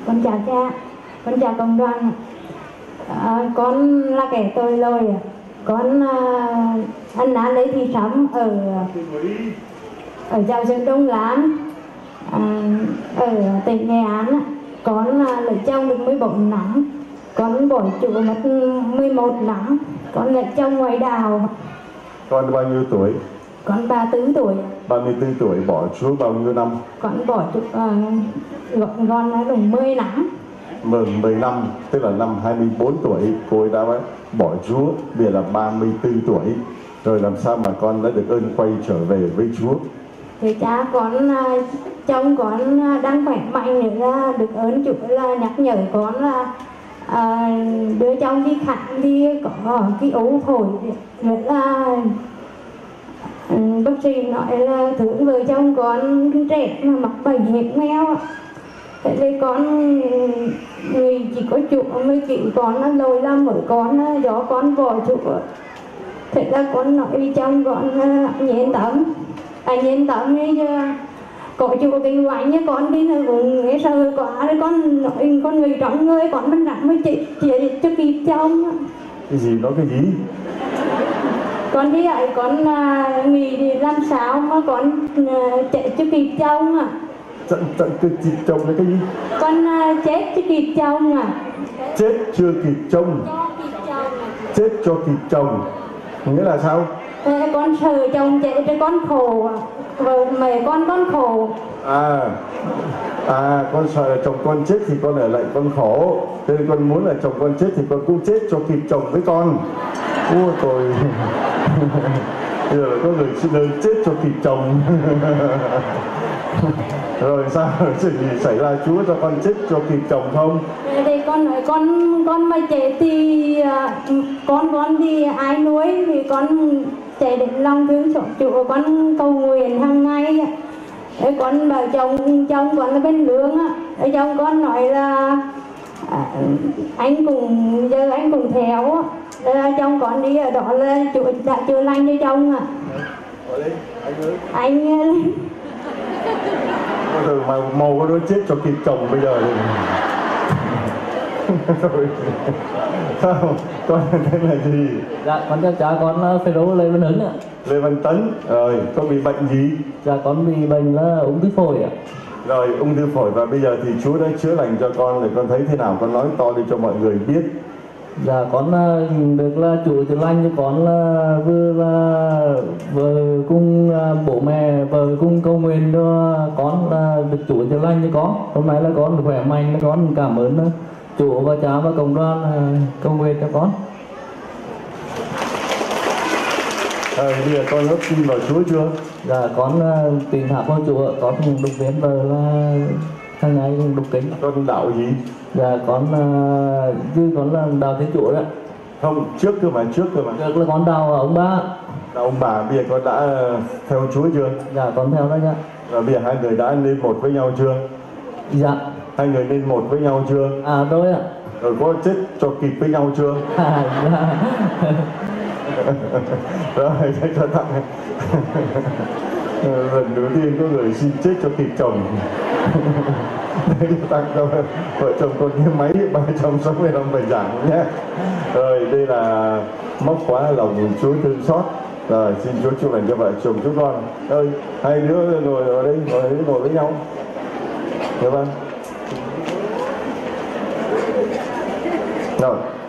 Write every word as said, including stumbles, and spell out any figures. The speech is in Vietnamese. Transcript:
Con chào cha, con chào cộng đoàn. À, con là kẻ tội lỗi, con à, ăn nán lấy thì sống ở ở giáo dân Đông Lán, à, ở tỉnh Nghệ An. Con à, lấy chồng được mười bốn năm, con bỏ chủ mất mười một năm, con lấy chồng ngoài đảo. Con bao nhiêu tuổi? Con ba mươi tư tuổi. ba mươi tư tuổi, bỏ Chúa bao nhiêu năm? Con bỏ chủ uh, gọn con là đủ mười năm. Mừng mười năm, tức là năm hai mươi bốn tuổi cô ấy đã bỏ Chúa, bây giờ là ba mươi tư tuổi. Rồi làm sao mà con đã được ơn quay trở về với Chúa? Thì cha con, chồng con đang khỏe mạnh nữa, được ơn Chúa là nhắc nhở con là à, đưa chồng đi khám đi có cái ấu phổi nữa, là bác sĩ nói là thương vợ chồng con trẻ mà mắc bệnh hiểm nghèo. Thế nên con người chỉ có Chúa mới cứu con, nó lôi ra mở con do con bỏ Chúa. Thế là con nói với chồng con nhện tấm, à nhện tấm ấy chứ có Chúa cái quạnh như con đi là cũng nghe sợ quá, con nói con người trong người con mình nặng mới chị chị cho kịp chồng. Cái gì nói cái gì? Con đi ấy con uh, nghỉ thì làm sao mà con uh, chạy cho kịp chồng à? Chạy chạy kịp chồng là cái gì? Con uh, chết cho kịp chồng à? Chết chưa kịp chồng. Chết cho kịp chồng nghĩa là sao? Ê, con sợ chồng chạy cho con khổ, vợ mẹ con con khổ. À, à con sợ là chồng con chết thì con ở lại con khổ. Thế nên con muốn là chồng con chết thì con cũng chết cho kịp chồng với con. Ôi tôi bây giờ có người xin ơn chết cho kịp chồng. Rồi sao chuyện gì xảy ra, Chúa cho con chết cho kịp chồng không? Thì con nói con con mà chạy thì con con thì ai nuôi thì con chạy đến lòng thương xót Chúa, con cầu nguyện hàng ngày. Để con bảo chồng chồng con là bên lương á, để chồng con nói là à, anh cùng giờ anh cùng theo á, chồng con đi ở đó là Chúa đã chữa lành cho chồng à. Anh từ mà màu có đứa chết cho kịp chồng bây giờ thì rồi sao con tên là gì? Dạ con chào cha, con Phêrô Lê Văn Hứng ạ. Lê Văn Tấn. Rồi con bị bệnh gì? Dạ con bị bệnh là ung thư phổi ạ. Rồi ung thư phổi, và bây giờ thì Chúa đã chữa lành cho con, thì con thấy thế nào, con nói to đi cho mọi người biết. Dạ con được là Chúa chữa lành cho con, là vừa là vợ cùng bố mẹ vợ cùng cầu nguyện cho con là được Chúa chữa lành cho con. Hôm nay là con khỏe mạnh, con cảm ơn Chúa và cha và cộng đoàn cầu nguyện cho con. À, bây giờ con có tin vào Chúa chưa? Dạ con tin thả vào Chúa, con cũng đục đến vợ là hàng ngày cũng đục kính. Con đạo gì? Dạ con như con là đạo Thiên Chúa đấy. Không, trước cơ mà, trước cơ mà. Trước là con đạo ông ba. Đạo ông bà, bây giờ con đã theo Chúa chưa? Dạ con theo đó nha. Và bây giờ hai người đã lên một với nhau chưa? Dạ. Hai người lên một với nhau chưa? À rồi ạ. Rồi có chết cho kịp với nhau chưa? À, dạ. Rồi sẽ cho tặng. Lần đầu tiên có người xin chết cho kịp chồng. Đây tặng cho vợ chồng con cái máy ba trăm sáu mươi lăm bài giảng nhé. Rồi đây là móc khóa lòng Chúa thương xót. Rồi xin Chúa chúc lành cho vợ chồng chúng con. Ơi hai đứa ngồi ở đây, ngồi đây ngồi với nhau. Được không? Rồi.